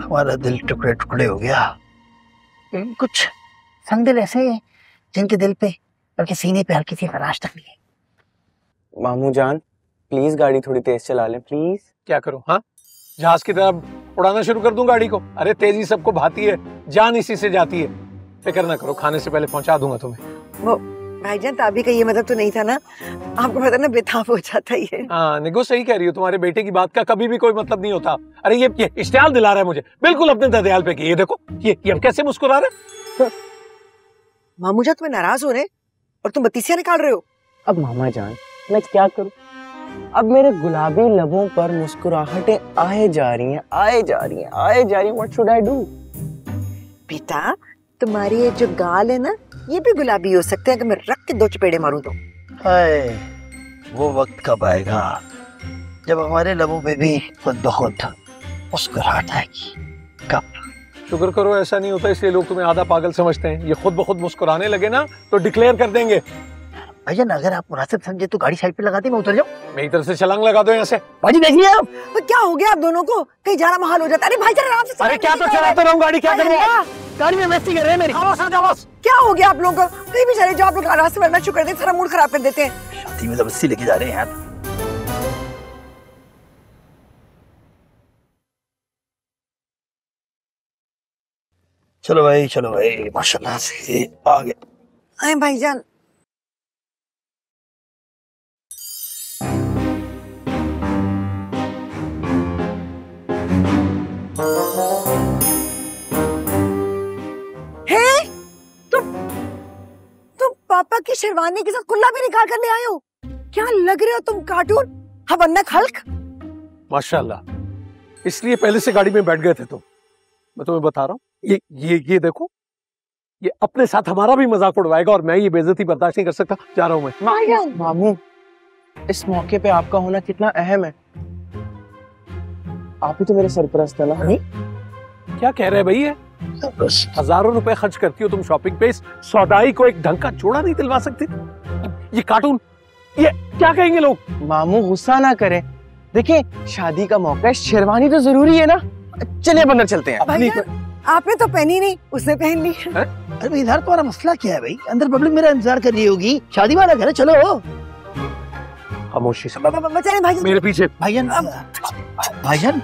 हमारा दिल टुकड़े टुकड़े हो गया। कुछ संग दिल ऐसे हैं जिनके दिल पे बल्कि सीने पे हल्की सी खराश तक नहीं है। मामू जान प्लीज गाड़ी थोड़ी तेज चला लें प्लीज। क्या करूं? हाँ, जहाज की तरह उड़ाना शुरू कर दूं गाड़ी को? अरे तेजी सबको भाती है, जान इसी से जाती है। फिक्र ना करो, खाने से पहले पहुंचा दूंगा तुम्हें। वो भाईजान ताबी का ये मतलब तो नहीं था ना, आपको पता ना बेताब हो जाता ही है। हाँ निगो सही कह रही हो, तुम्हारे बेटे की बात का कभी भी कोई मतलब नहीं होता। अरे ये इश्तियाल दिला रहा है मुझे, बिल्कुल अपने ददयाल पे की। ये देखो ये अब कैसे मुस्कुरा रहे। मामू जान तुम्हें नाराज हो रहे और तुम बत्तीसियां निकाल रहे हो। अब मामा जान मैं क्या करूं, अब मेरे गुलाबी लबों पर मुस्कुराहटें आए जा रही हैं, आए जा रही हैं, आए जा रही हैं। What should I do? बेटा तुम्हारी ये जो गाल है ना, ये भी गुलाबी हो सकते हैं कि मैं रख के 2 चपेड़े मारूं तो। हाय, वो वक्त कब आएगा जब हमारे लबों पे भी खुद ब खुद मुस्कुराहट आएगी? कब? शुक्र करो ऐसा नहीं होता, इसलिए लोग तुम्हें आधा पागल समझते हैं। ये खुद ब खुद मुस्कुराने लगे ना तो डिक्लेयर कर देंगे। भैया अगर आप मुनासिब समझे तो गाड़ी साइड पे लगा दी, मैं उतर जाऊं। मेरी तरफ से छलांग लगा दो यहाँ से। भाजी देखिए आप। तो क्या हो गया आप दोनों को? कहीं जाना महाल हो जाता है। अरे भाईजान आराम से। अरे क्या तो चलाते रहूं गाड़ी, क्या करूं? गाड़ी में मस्ती कर रहे हैं मेरी। क्या हो गया आप लोगों को? कहीं भी चले जाओ, आप लोग रास्ते में वरना शुक्र करते, सारा मूड खराब कर देते हैं। शादी में जबरदस्ती लेके जा रहे हैं यार। चलो भाई माशाल्लाह से आ गए। आए भाईजान। तुम पापा की शेरवानी के साथ कुल्ला भी निकाल कर ले आए हो। क्या लग रहे हो तुम कार्टून? हवन्नक हल्क। माशाल्लाह, इसलिए पहले से गाड़ी में बैठ गए थे तुम। मैं तुम्हें बता रहा हूँ, ये देखो, ये अपने साथ हमारा भी मजाक उड़वाएगा और मैं ये बेइज्जती बर्दाश्त नहीं कर सकता। जा रहा हूँ मैं। मामू इस मौके पे आपका होना कितना अहम है। आप ही तो मेरे सरपरस्त है ना। क्या कह रहे भैया? हजारों रुपए खर्च करती हो तुम शॉपिंग पे, इस सौदाई को एक ढंग का जोड़ा नहीं दिलवा सकती? ये कार्टून, ये क्या कहेंगे लोग? मामू गुस्सा ना करें, देखिए शादी का मौका है, शेरवानी तो जरूरी है ना। चलिए अंदर चलते हैं। आपने तो पहनी नहीं, उसने पहन ली। अरे इधर तुम्हारा मसला क्या है भाई? अंदर पब्लिक मेरा इंतजार कर रही होगी, शादी वाला घर है। चलो खामोशी से भाईजान, मेरे पीछे। भाईजान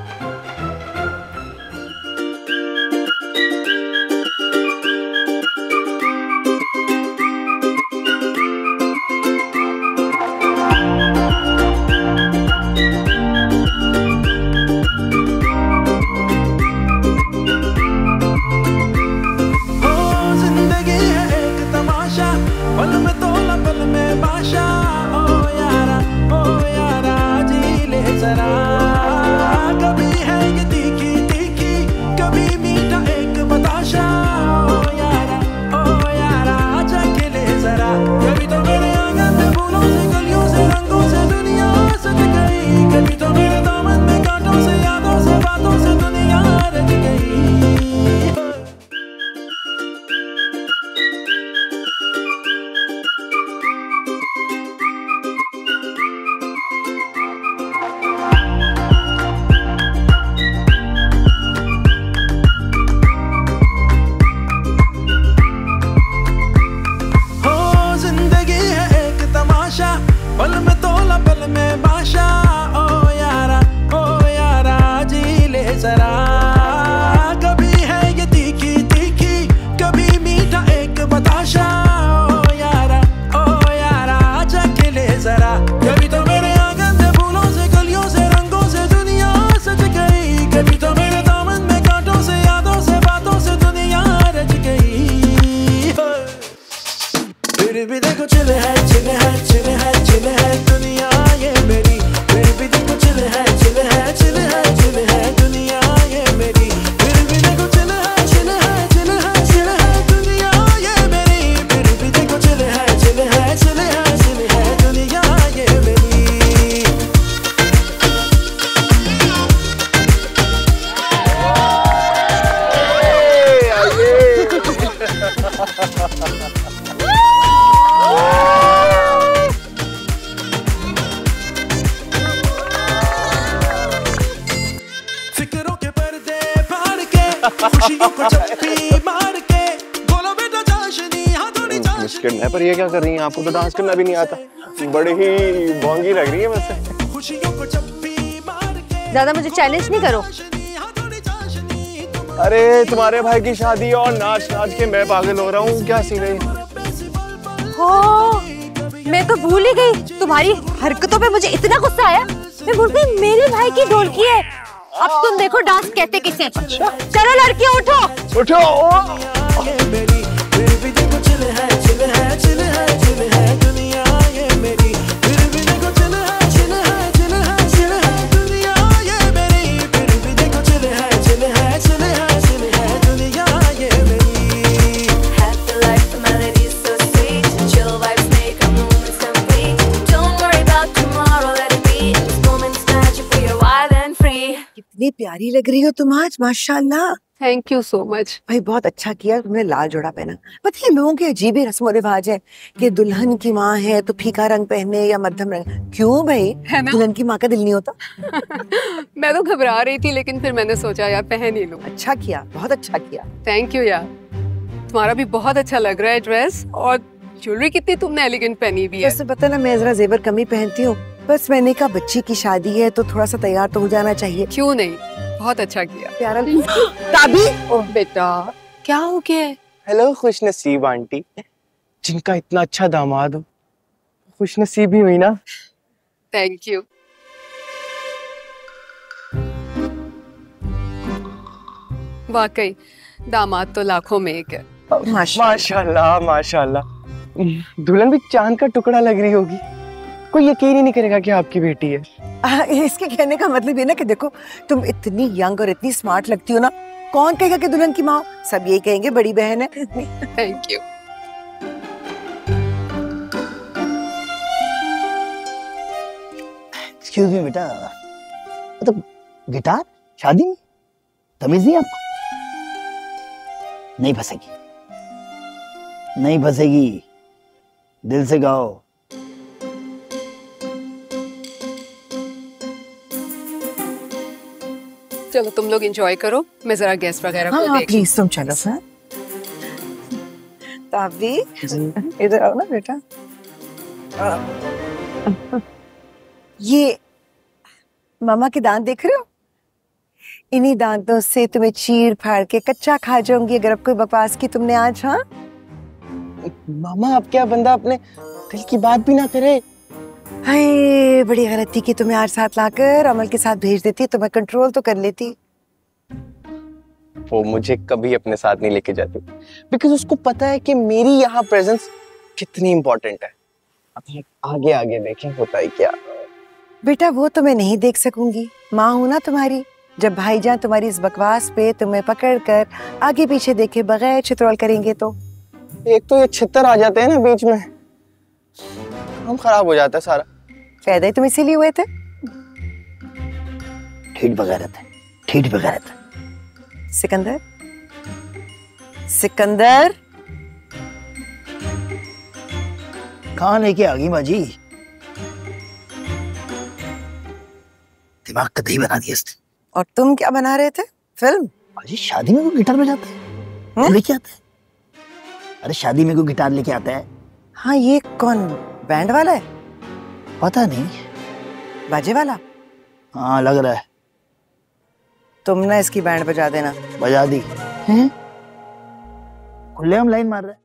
करना है, पर ये क्या कर रही हैं? आपको तो डांस करना भी नहीं आता, बड़ी ही बोंगी लग रही है वैसे। ज्यादा मुझे चैलेंज नहीं करो। अरे तुम्हारे भाई की शादी और नाच नाच के मैं पागल हो रहा हूँ, क्या सीन है? हो, मैं तो भूल ही गई, तुम्हारी हरकतों पे मुझे इतना गुस्सा आया, मैं भूल गई मेरे भाई की ढोलकी है। अब तुम देखो डांस कहते किसे। चलो लड़कियां उठो उठो। कितनी प्यारी लग रही हो तुम आज, माशाल्लाह। Thank you so much. भाई बहुत अच्छा किया तुमने लाल जोड़ा पहना। पता है लोगों के अजीब ही रस्म रिवाज है कि दुल्हन की माँ है तो फीका रंग पहने या मध्यम रंग। क्यों भाई, दुल्हन की माँ का दिल नहीं होता? मैं तो घबरा रही थी, लेकिन फिर मैंने सोचा यार पहन ही लूं। अच्छा किया, बहुत अच्छा किया। थैंक यू यार, तुम्हारा भी बहुत अच्छा लग रहा है ड्रेस, और ज्वेलरी कितनी तुमने एलिगेंट पहनी भी है। वैसे पता ना, मैं जरा जेवर कम ही पहनती हूँ, बस मैंने कहा बच्ची की शादी है तो थोड़ा सा तैयार तो हो जाना चाहिए। क्यों नहीं, बहुत अच्छा किया। प्यारा ताबी। ओह बेटा, क्या हो गया? हेलो खुश नसीब आंटी, जिनका इतना अच्छा दामाद हो, खुश नसीब ही हुई ना। Thank you. वाकई दामाद तो लाखों में एक है। माशाल्लाह माशाल्लाह। दुल्हन भी चांद का टुकड़ा लग रही होगी, कोई यकीन ही नहीं करेगा कि आपकी बेटी है। इसके कहने का मतलब ये ना कि देखो तुम इतनी यंग और इतनी स्मार्ट लगती हो ना, कौन कहेगा कि दुल्हन की माँ? सब यही कहेंगे बड़ी बहन है। Thank you. एक्सक्यूज मी बेटा, मतलब गिटार शादी में तमीज नहीं आपको? नहीं फंसेगी, नहीं फंसेगी, दिल से गाओ। चलो तुम लोग एंजॉय करो, मैं जरा गेस्ट वगैरह को हाँ देख। प्लीज तुम चलो सर। ताबी इधर आओ ना बेटा। ये मामा के दांत देख रहे हो? इन्हीं दांतों से तुम्हें चीर फाड़ के कच्चा खा जाऊंगी अगर अब कोई बकवास की तुमने आज। हाँ मामा, अब क्या बंदा अपने दिल की बात भी ना करे? हाय, बड़ी गलती की तुम्हें आज साथ लाकर अमल के साथ भेज देती तो मैं कंट्रोल तो कर लेती। वो मुझे कभी अपने साथ नहीं लेके जाती, बिकॉज उसको पता है कि मेरी यहाँ प्रेजेंस कितनी इम्पोर्टेंट है। अब आगे आगे देखें होता है क्या। बेटा वो तो मैं नहीं देख सकूंगी, माँ हूं ना तुम्हारी। जब भाईजान तुम्हारी इस बकवास पे तुम्हें पकड़ कर आगे पीछे देखे बगैर चित्रोल करेंगे तो एक तो ये छितर आ जाते हैं ना बीच में, हम खराब हो जाता है सारा। पैदा ही तुम इसीलिए हुए थे। ठीठ बगैरत है, ठीठ बगैरत है। सिकंदर, सिकंदर कहाँ लेके आ गई माँ जी? दिमाग का दही बना दिया इसने। और तुम क्या बना रहे थे? फिल्म? अजी शादी में कोई गिटार बजाता है? लेके आता है? अरे शादी में कोई गिटार लेके आता है? हाँ, ये कौन बैंड वाला है? पता नहीं, बाजे वाला? हाँ लग रहा है। तुम ना इसकी बैंड बजा देना। बजा दी हैं? खुले हम लाइन मार रहे हैं।